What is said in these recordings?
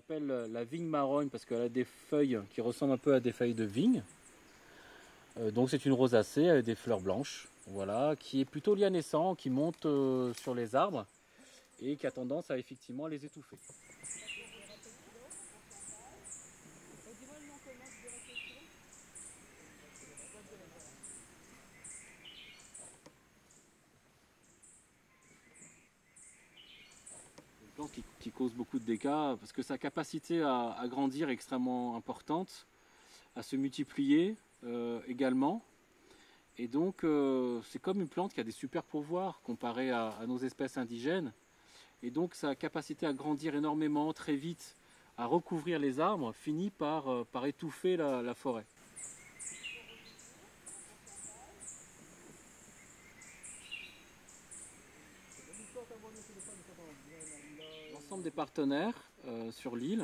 appelle la vigne marronne parce qu'elle a des feuilles qui ressemblent un peu à des feuilles de vigne. Donc c'est une rosacée avec des fleurs blanches, voilà, qui est plutôt lianescent, qui monte sur les arbres et qui a tendance à effectivement les étouffer. Une plante qui cause beaucoup de dégâts parce que sa capacité à grandir est extrêmement importante, à se multiplier également. Et donc c'est comme une plante qui a des super pouvoirs comparé à nos espèces indigènes. Et donc sa capacité à grandir énormément, très vite, à recouvrir les arbres, finit par étouffer la forêt. L'ensemble des partenaires sur l'île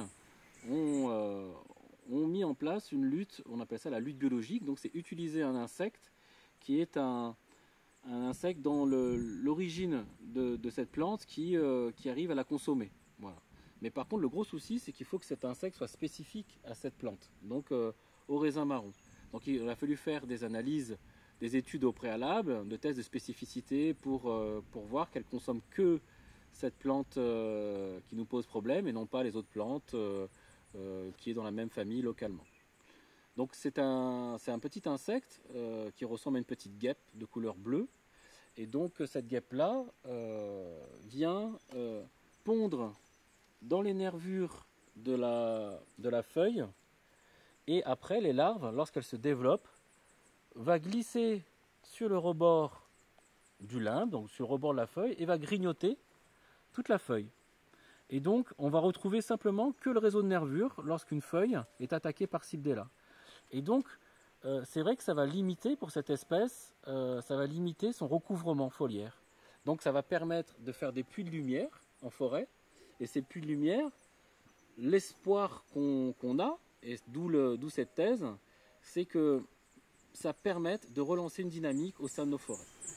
ont mis en place une lutte, on appelle ça la lutte biologique, donc c'est utiliser un insecte qui est un insecte dans l'origine de cette plante qui arrive à la consommer. Voilà. Mais par contre, le gros souci, c'est qu'il faut que cet insecte soit spécifique à cette plante, donc au raisin marron. Donc il a fallu faire des analyses, des études au préalable, de tests de spécificité pour voir qu'elle consomme que cette plante qui nous pose problème et non pas les autres plantes qui est dans la même famille localement. Donc c'est un petit insecte qui ressemble à une petite guêpe de couleur bleue. Et donc cette guêpe-là vient pondre dans les nervures de la feuille. Et après, les larves, lorsqu'elles se développent, va glisser sur le rebord du limbe, donc sur le rebord de la feuille, et va grignoter toute la feuille. Et donc on va retrouver simplement que le réseau de nervures lorsqu'une feuille est attaquée par Cybdella. Et donc, c'est vrai que ça va limiter, pour cette espèce, ça va limiter son recouvrement foliaire. Donc ça va permettre de faire des puits de lumière en forêt. Et ces puits de lumière, l'espoir qu'on a, et d'où cette thèse, c'est que ça permette de relancer une dynamique au sein de nos forêts.